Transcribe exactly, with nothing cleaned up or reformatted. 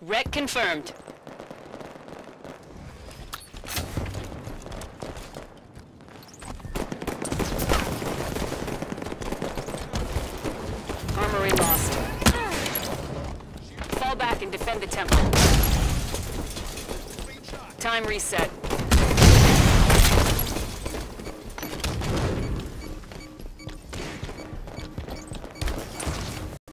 Wreck confirmed. Armory lost. Fall back and defend the temple. Time reset.